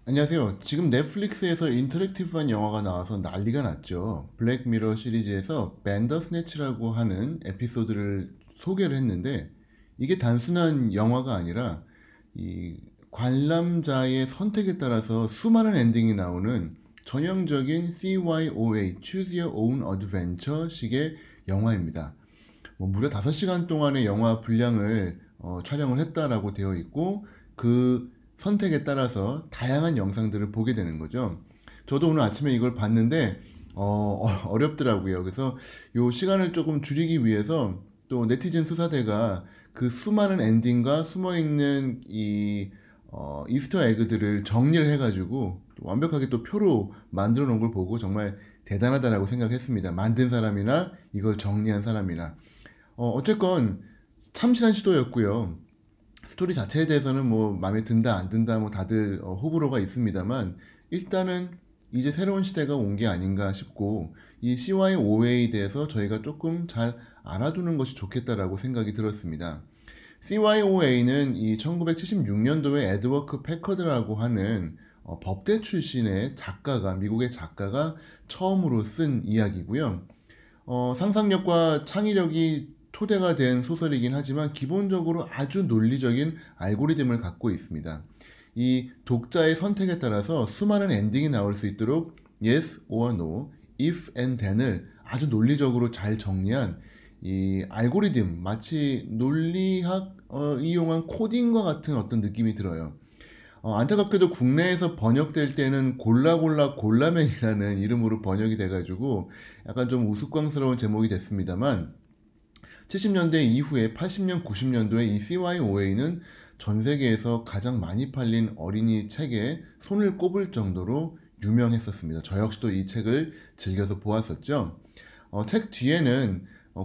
안녕하세요. 지금 넷플릭스에서 인터랙티브한 영화가 나와서 난리가 났죠. 블랙미러 시리즈에서 밴더스네치라고 하는 에피소드를 소개를 했는데 이게 단순한 영화가 아니라 이 관람자의 선택에 따라서 수많은 엔딩이 나오는 전형적인 CYOA, Choose Your Own Adventure 식의 영화입니다. 무려 5시간 동안의 영화 분량을 촬영을 했다라고 되어 있고 그 선택에 따라서 다양한 영상들을 보게 되는 거죠. 저도 오늘 아침에 이걸 봤는데 어렵더라고요. 그래서 요 시간을 조금 줄이기 위해서 또 네티즌 수사대가 그 수많은 엔딩과 숨어있는 이 이스터 에그들을 정리를 해가지고 완벽하게 또 표로 만들어 놓은 걸 보고 정말 대단하다라고 생각했습니다. 만든 사람이나 이걸 정리한 사람이나. 어쨌건 참신한 시도였고요. 스토리 자체에 대해서는 뭐 마음에 든다 안 든다 뭐 다들 호불호가 있습니다만 일단은 이제 새로운 시대가 온 게 아닌가 싶고 이 CYOA에 대해서 저희가 조금 잘 알아두는 것이 좋겠다라고 생각이 들었습니다. CYOA는 이 1976년도에 에드워크 패커드라고 하는 법대 출신의 작가가 미국의 작가가 처음으로 쓴 이야기고요. 상상력과 창의력이 토대가 된 소설이긴 하지만 기본적으로 아주 논리적인 알고리즘을 갖고 있습니다. 이 독자의 선택에 따라서 수많은 엔딩이 나올 수 있도록 yes or no, if and then을 아주 논리적으로 잘 정리한 이 알고리즘, 마치 논리학 이용한 코딩과 같은 어떤 느낌이 들어요. 안타깝게도 국내에서 번역될 때는 골라맨이라는 이름으로 번역이 돼가지고 약간 좀 우스꽝스러운 제목이 됐습니다만 70년대 이후에 80년, 90년도에 이 CYOA는 전 세계에서 가장 많이 팔린 어린이 책에 손을 꼽을 정도로 유명했었습니다. 저 역시도 이 책을 즐겨서 보았었죠. 책 뒤에는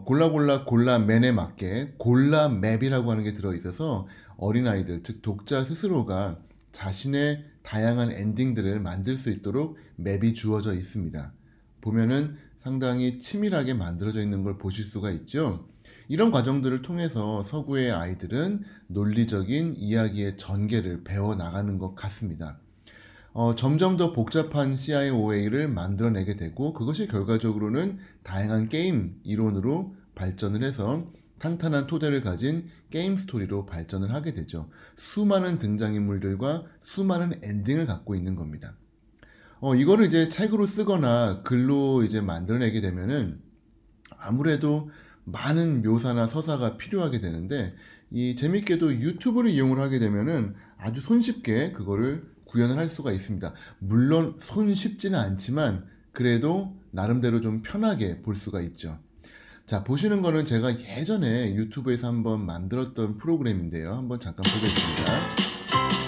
골라맨에 맞게 골라맵이라고 하는 게 들어있어서 어린아이들, 즉 독자 스스로가 자신의 다양한 엔딩들을 만들 수 있도록 맵이 주어져 있습니다. 보면은 상당히 치밀하게 만들어져 있는 걸 보실 수가 있죠. 이런 과정들을 통해서 서구의 아이들은 논리적인 이야기의 전개를 배워나가는 것 같습니다. 점점 더 복잡한 CIOA를 만들어내게 되고 그것이 결과적으로는 다양한 게임 이론으로 발전을 해서 탄탄한 토대를 가진 게임 스토리로 발전을 하게 되죠. 수많은 등장인물들과 수많은 엔딩을 갖고 있는 겁니다. 이거를 이제 책으로 쓰거나 글로 이제 만들어내게 되면은 아무래도 많은 묘사나 서사가 필요하게 되는데 이 재밌게도 유튜브를 이용을 하게 되면은 아주 손쉽게 그거를 구현을 할 수가 있습니다. 물론 손쉽지는 않지만 그래도 나름대로 좀 편하게 볼 수가 있죠. 자, 보시는 거는 제가 예전에 유튜브에서 한번 만들었던 프로그램인데요. 한번 잠깐 보겠습니다.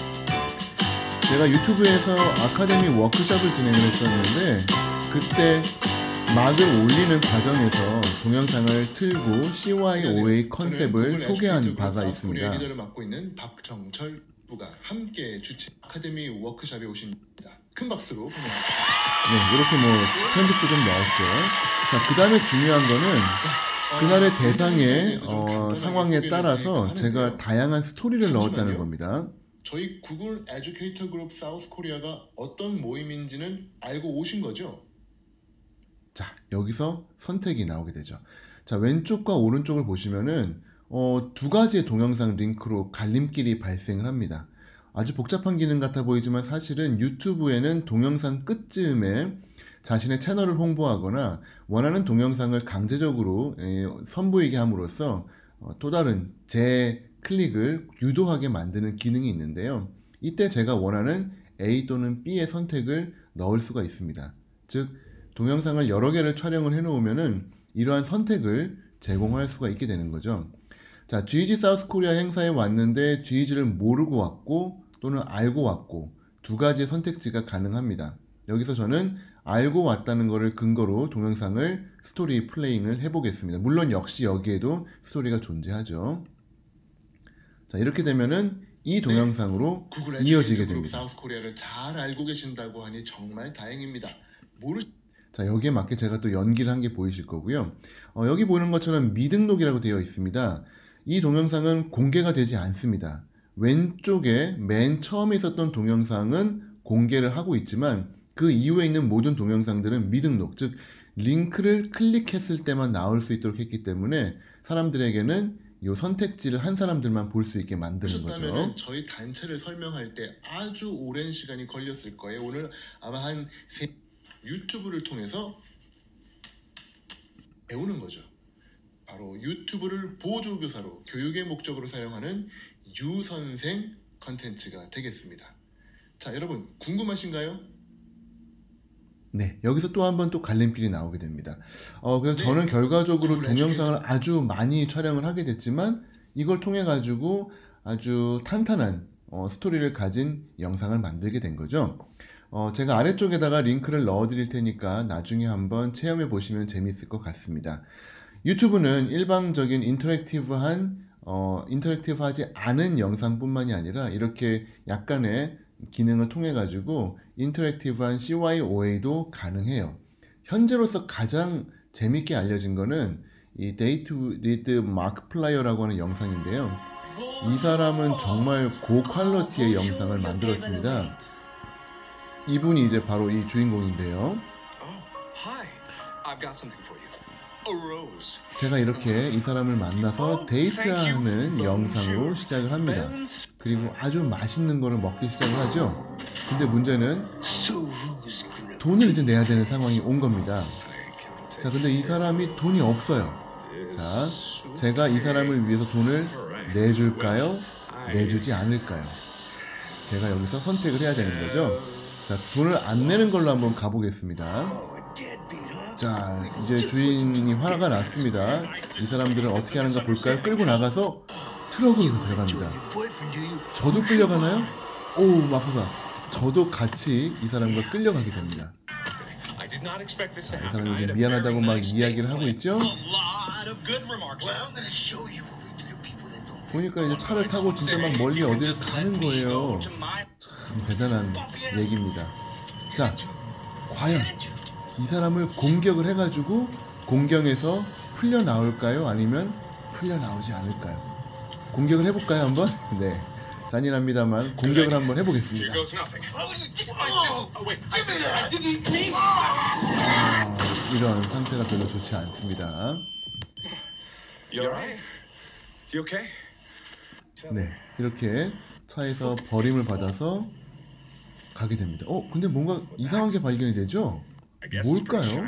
제가 유튜브에서 아카데미 워크숍을 진행을 했었는데 그때 막을 올리는 과정에서 동영상을 틀고 CYOA 컨셉을 소개한 바가 있습니다. 에디터를 맡고 있는 박정철 부가 함께 주최 아카데미 워크숍에 오십니다. 큰 박수로 환영합니다. 네, 이렇게 뭐 편집도 좀 넣었죠. 자, 그 다음에 중요한 거는 그날의 대상의 상황에 따라서 제가 다양한 스토리를 넣었다는 겁니다. 저희 구글 에듀케이터 그룹 사우스 코리아가 어떤 모임인지는 알고 오신 거죠? 자, 여기서 선택이 나오게 되죠. 자, 왼쪽과 오른쪽을 보시면은 두 가지의 동영상 링크로 갈림길이 발생을 합니다. 아주 복잡한 기능 같아 보이지만 사실은 유튜브에는 동영상 끝쯤에 자신의 채널을 홍보하거나 원하는 동영상을 강제적으로 선보이게 함으로써 또 다른 클릭을 유도하게 만드는 기능이 있는데요. 이때 제가 원하는 A 또는 B의 선택을 넣을 수가 있습니다. 즉 동영상을 여러 개를 촬영을 해 놓으면은 이러한 선택을 제공할 수가 있게 되는 거죠. 자, GG 사우스 코리아 행사에 왔는데 GG를 모르고 왔고 또는 알고 왔고 두 가지의 선택지가 가능합니다. 여기서 저는 알고 왔다는 것을 근거로 동영상을 스토리 플레잉을 해보겠습니다. 물론 역시 여기에도 스토리가 존재하죠. 자, 이렇게 되면은 이 동영상으로 이어지게 됩니다. 사우스 코리아를 잘 알고 계신다고 하니 정말 다행입니다. 자, 여기에 맞게 제가 또 연기를 한 게 보이실 거고요. 여기 보는 것처럼 미등록이라고 되어 있습니다. 이 동영상은 공개가 되지 않습니다. 왼쪽에 맨 처음에 있었던 동영상은 공개를 하고 있지만 그 이후에 있는 모든 동영상들은 미등록, 즉 링크를 클릭했을 때만 나올 수 있도록 했기 때문에 사람들에게는 이 선택지를 한 사람들만 볼 수 있게 만드는 거죠. 저희 단체를 설명할 때 아주 오랜 시간이 걸렸을 거예요. 오늘 아마 유튜브를 통해서 배우는 거죠. 바로 유튜브를 보조교사로 교육의 목적으로 사용하는 유선생 컨텐츠가 되겠습니다. 자, 여러분 궁금하신가요? 네, 여기서 또 한 번 또 갈림길이 나오게 됩니다. 그래서 저는 결과적으로 동영상을 아주 많이 촬영을 하게 됐지만 이걸 통해 가지고 아주 탄탄한 스토리를 가진 영상을 만들게 된 거죠. 제가 아래쪽에다가 링크를 넣어 드릴 테니까 나중에 한번 체험해 보시면 재미있을 것 같습니다. 유튜브는 일방적인 인터랙티브하지 않은 영상뿐만이 아니라 이렇게 약간의 기능을 통해 가지고 인터랙티브한 CYOA도 가능해요. 현재로서 가장 재밌게 알려진 거는 이 데이트 위드 마크 플라이어라고 하는 영상인데요. 이 사람은 정말 고퀄리티의 영상을 만들었습니다. 이분이 이제 바로 이 주인공인데요. 제가 이렇게 이 사람을 만나서 데이트하는 영상으로 시작을 합니다. 그리고 아주 맛있는 거를 먹기 시작을 하죠. 근데 문제는 돈을 이제 내야 되는 상황이 온 겁니다. 자, 근데 이 사람이 돈이 없어요. 자, 제가 이 사람을 위해서 돈을 내줄까요? 내주지 않을까요? 제가 여기서 선택을 해야 되는 거죠. 자, 돈을 안 내는 걸로 한번 가보겠습니다. 자, 이제 주인이 화가 났습니다. 이 사람들은 어떻게 하는가 볼까요? 끌고 나가서 트럭으로 들어갑니다. 저도 끌려가나요? 오, 맙소사. 저도 같이 이 사람과 끌려가게 됩니다. 자, 이 사람이 이제 미안하다고 막 이야기를 하고 있죠? 보니까 이제 차를 타고 진짜 막 멀리 어디를 가는 거예요. 참 대단한 얘기입니다. 자, 과연 이 사람을 공격을 해가지고 공경에서 풀려 나올까요? 아니면 풀려 나오지 않을까요? 공격을 해볼까요, 한번? 네, 잔인합니다만 공격을 한번 해보겠습니다. 이런 상태가 별로 좋지 않습니다. 네, 이렇게 차에서 버림을 받아서 가게 됩니다. 근데 뭔가 이상한 게 발견이 되죠? 뭘까요?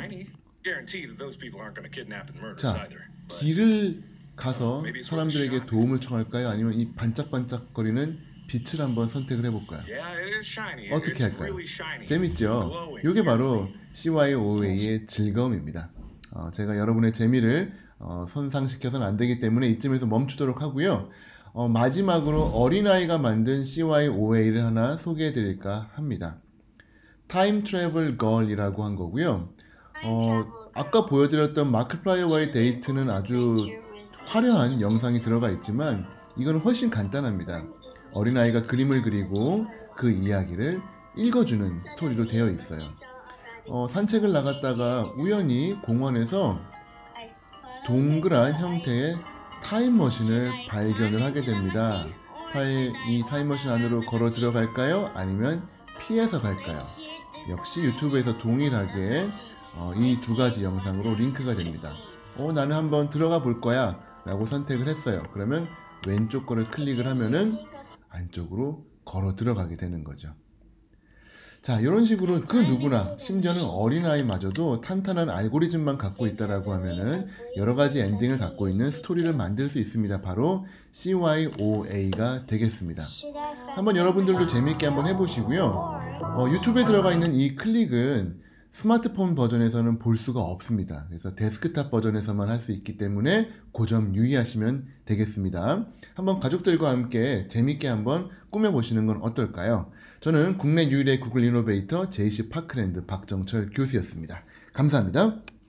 자, 길을 가서 사람들에게 도움을 청할까요? 아니면 이 반짝반짝거리는 빛을 한번 선택을 해볼까요? 어떻게 할까요? 재밌죠? 이게 바로 CYOA의 즐거움입니다. 제가 여러분의 재미를 손상시켜서는 안 되기 때문에 이쯤에서 멈추도록 하고요. 마지막으로 어린아이가 만든 CYOA를 하나 소개해 드릴까 합니다. 타임 트래블 걸이라고 한 거고요. 아까 보여드렸던 마크플라이어와의 데이트는 아주 화려한 영상이 들어가 있지만 이거는 훨씬 간단합니다. 어린아이가 그림을 그리고 그 이야기를 읽어주는 스토리로 되어 있어요. 산책을 나갔다가 우연히 공원에서 동그란 형태의 타임머신을 발견을 하게 됩니다. 이 타임머신 안으로 걸어 들어갈까요? 아니면 피해서 갈까요? 역시 유튜브에서 동일하게 이 두 가지 영상으로 링크가 됩니다. 나는 한번 들어가 볼 거야 라고 선택을 했어요. 그러면 왼쪽 거를 클릭을 하면은 안쪽으로 걸어 들어가게 되는 거죠. 자, 이런 식으로 그 누구나, 심지어는 어린아이마저도 탄탄한 알고리즘만 갖고 있다라고 하면은 여러 가지 엔딩을 갖고 있는 스토리를 만들 수 있습니다. 바로 CYOA가 되겠습니다. 한번 여러분들도 재미있게 한번 해보시고요. 유튜브에 들어가 있는 이 클릭은 스마트폰 버전에서는 볼 수가 없습니다. 그래서 데스크탑 버전에서만 할 수 있기 때문에 그 점 유의하시면 되겠습니다. 한번 가족들과 함께 재밌게 한번 꾸며보시는 건 어떨까요? 저는 국내 유일의 구글 이노베이터 JC 파크랜드 박정철 교수였습니다. 감사합니다.